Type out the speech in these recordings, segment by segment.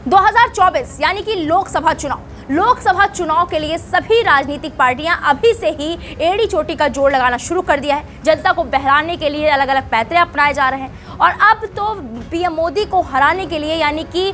2024 यानी कि लोकसभा चुनाव के लिए सभी राजनीतिक पार्टियां अभी से ही एड़ी चोटी का जोर लगाना शुरू कर दिया है। जनता को बहलाने के लिए अलग अलग पैतरे अपनाए जा रहे हैं और अब तो पीएम मोदी को हराने के लिए यानी कि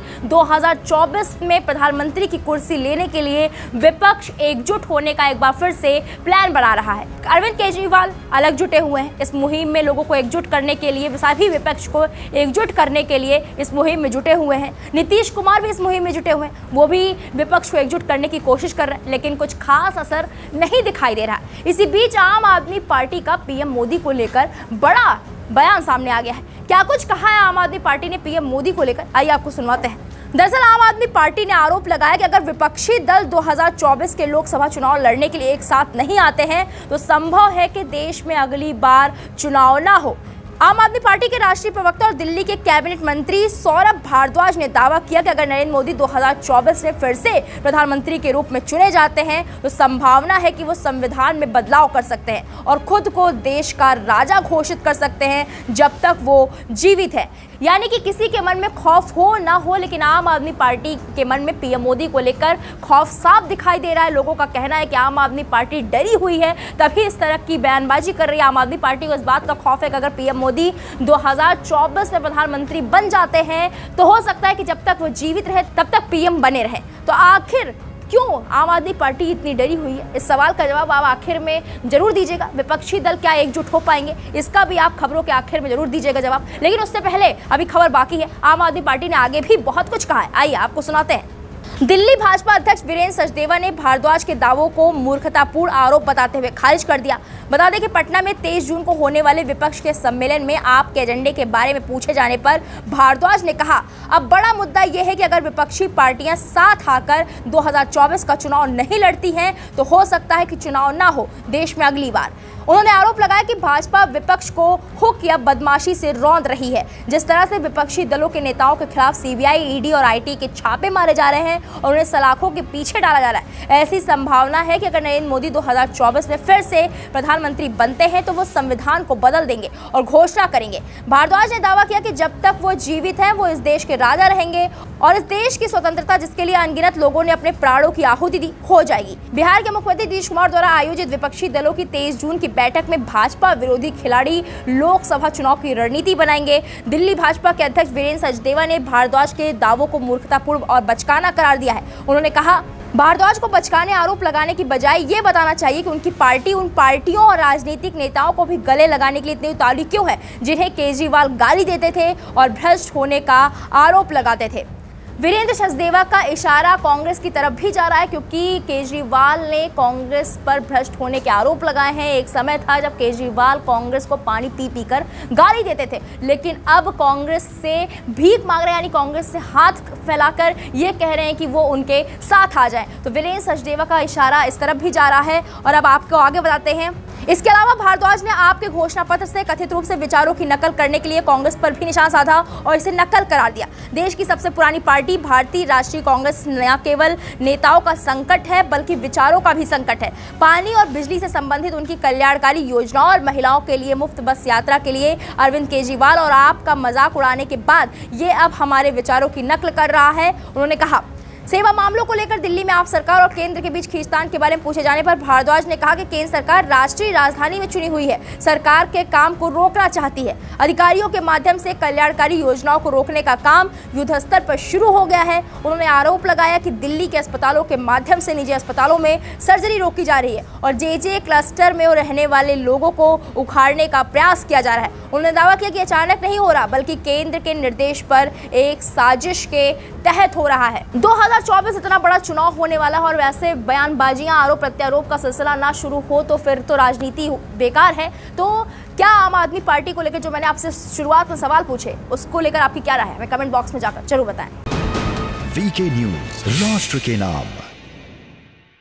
2024 में प्रधानमंत्री की कुर्सी लेने के लिए विपक्ष एकजुट होने का एक बार फिर से प्लान बना रहा है। अरविंद केजरीवाल अलग जुटे हुए हैं इस मुहिम में, लोगों को एकजुट करने के लिए, सभी विपक्ष को एकजुट करने के लिए इस मुहिम में जुटे हुए हैं। नीतीश कुमार भी इस मुहिम में जुटे हुए हैं, वो भी विपक्ष को एकजुट करने की कोशिश कर रहे हैं, लेकिन कुछ खास असर नहीं दिखाई दे रहा है। इसी बीच आम आदमी पार्टी का पीएम मोदी को लेकर बड़ा बयान सामने आ गया है। क्या कुछ कहा है आम आदमी पार्टी ने पीएम मोदी को लेकर, आइए आपको सुनवाते हैं। दरअसल आम आदमी पार्टी ने आरोप लगाया कि अगर विपक्षी दल 2024 के लोकसभा चुनाव लड़ने के लिए एक साथ नहीं आते हैं तो संभव है कि देश में अगली बार चुनाव ना हो। आम आदमी पार्टी के राष्ट्रीय प्रवक्ता और दिल्ली के कैबिनेट मंत्री सौरभ भारद्वाज ने दावा किया कि अगर नरेंद्र मोदी 2024 में फिर से प्रधानमंत्री के रूप में चुने जाते हैं तो संभावना है कि वो संविधान में बदलाव कर सकते हैं और खुद को देश का राजा घोषित कर सकते हैं जब तक वो जीवित है। यानी कि किसी के मन में खौफ हो ना हो, लेकिन आम आदमी पार्टी के मन में पीएम मोदी को लेकर खौफ साफ दिखाई दे रहा है। लोगों का कहना है कि आम आदमी पार्टी डरी हुई है, तभी इस तरह की बयानबाजी कर रही है। आम आदमी पार्टी को इस बात का खौफ है कि अगर पीएम मोदी 2024 में प्रधानमंत्री बन जाते हैं तो हो सकता है कि जब तक वो जीवित रहे तब तक पीएम बने रहे। तो आखिर क्यों आम आदमी पार्टी इतनी डरी हुई है, इस सवाल का जवाब आप आखिर में जरूर दीजिएगा। विपक्षी दल क्या एकजुट हो पाएंगे, इसका भी आप खबरों के आखिर में जरूर दीजिएगा जवाब। लेकिन उससे पहले अभी खबर बाकी है। आम आदमी पार्टी ने आगे भी बहुत कुछ कहा है, आइए आपको सुनाते हैं। दिल्ली भाजपा अध्यक्ष वीरेंद्र सचदेवा ने भारद्वाज के दावों को मूर्खतापूर्ण आरोप बताते हुए खारिज कर दिया। बता दें कि पटना में 23 जून को होने वाले विपक्ष के सम्मेलन में आप के एजेंडे के बारे में पूछे जाने पर भारद्वाज ने कहा, अब बड़ा मुद्दा यह है कि अगर विपक्षी पार्टियां साथ आकर 2024 का चुनाव नहीं लड़ती हैं तो हो सकता है कि चुनाव ना हो देश में अगली बार। उन्होंने आरोप लगाया कि भाजपा विपक्ष को हुक या बदमाशी से रौंद रही है। जिस तरह से विपक्षी दलों के नेताओं के खिलाफ सीबीआई, ईडी और आईटी के छापे मारे जा रहे हैं और उन्हें सलाखों के पीछे डाला जा रहा है, ऐसी संभावना है कि अगर नरेंद्र मोदी 2024 में फिर से प्रधानमंत्री बनते हैं तो वो संविधान को बदल देंगे और घोषणा करेंगे। भारद्वाज ने दावा किया कि जब तक वो जीवित हैं वो इस देश के राजा रहेंगे और इस देश की स्वतंत्रता, जिसके लिए अनगिनत लोगों ने अपने प्राणों की आहुति दी, हो जाएगी। बिहार के मुख्यमंत्री नीतीश कुमार द्वारा आयोजित विपक्षी दलों की 23 जून की बैठक में भाजपा विरोधी खिलाड़ी लोकसभा चुनाव की रणनीति बनाएंगे। दिल्ली भाजपा के अध्यक्ष वीरेंद्र सचदेवा ने भारद्वाज के दावों को मूर्खतापूर्ण और बचकाना करार दिया है। उन्होंने कहा, भारद्वाज को बचकाने आरोप लगाने की बजाय ये बताना चाहिए कि उनकी पार्टी उन पार्टियों और राजनीतिक नेताओं को भी गले लगाने के लिए इतनी उतावली क्यों है जिन्हें केजरीवाल गाली देते थे और भ्रष्ट होने का आरोप लगाते थे। वीरेंद्र सचदेवा का इशारा कांग्रेस की तरफ भी जा रहा है, क्योंकि केजरीवाल ने कांग्रेस पर भ्रष्ट होने के आरोप लगाए हैं। एक समय था जब केजरीवाल कांग्रेस को पानी पी पी कर गाली देते थे, लेकिन अब कांग्रेस से भीख मांग रहे हैं, यानी कांग्रेस से हाथ फैलाकर ये कह रहे हैं कि वो उनके साथ आ जाएं। तो वीरेंद्र सचदेवा का इशारा इस तरफ भी जा रहा है। और अब आपको आगे बताते हैं। इसके अलावा भारद्वाज ने आपके घोषणा पत्र से कथित रूप से विचारों की नकल करने के लिए कांग्रेस पर भी निशाना साधा और इसे नकल करार दिया। देश की सबसे पुरानी पार्टी भारतीय राष्ट्रीय कांग्रेस न केवल नेताओं का संकट है बल्कि विचारों का भी संकट है। पानी और बिजली से संबंधित उनकी कल्याणकारी योजनाओं और महिलाओं के लिए मुफ्त बस यात्रा के लिए अरविंद केजरीवाल और आपका मजाक उड़ाने के बाद ये अब हमारे विचारों की नकल कर रहा है। उन्होंने कहा, सेवा मामलों को लेकर दिल्ली में आप सरकार और केंद्र के बीच खींचतान के बारे में पूछे जाने पर भारद्वाज ने कहा कि केंद्र सरकार राष्ट्रीय राजधानी में चुनी हुई है, सरकार के काम को रोकना चाहती है। अधिकारियों के माध्यम से कल्याणकारी योजनाओं को रोकने का काम युद्ध स्तर पर शुरू हो गया है। उन्होंने आरोप लगाया कि दिल्ली के अस्पतालों के माध्यम से निजी अस्पतालों में सर्जरी रोकी जा रही है और जे क्लस्टर में रहने वाले लोगों को उखाड़ने का प्रयास किया जा रहा है। उन्होंने दावा किया कि अचानक नहीं हो रहा बल्कि केंद्र के निर्देश पर एक साजिश के तहत हो रहा है। 2024 इतना बड़ा चुनाव होने वाला है और वैसे बयानबाजियां, आरोप प्रत्यारोप का सिलसिला ना शुरू हो तो फिर तो राजनीति बेकार है। तो क्या आम आदमी पार्टी को लेकर जो मैंने आपसे शुरुआत में सवाल पूछे उसको लेकर आपकी क्या राय है, हमें कमेंट बॉक्स में जाकर जरूर बताएं। वीके न्यूज़, राष्ट्र के नाम।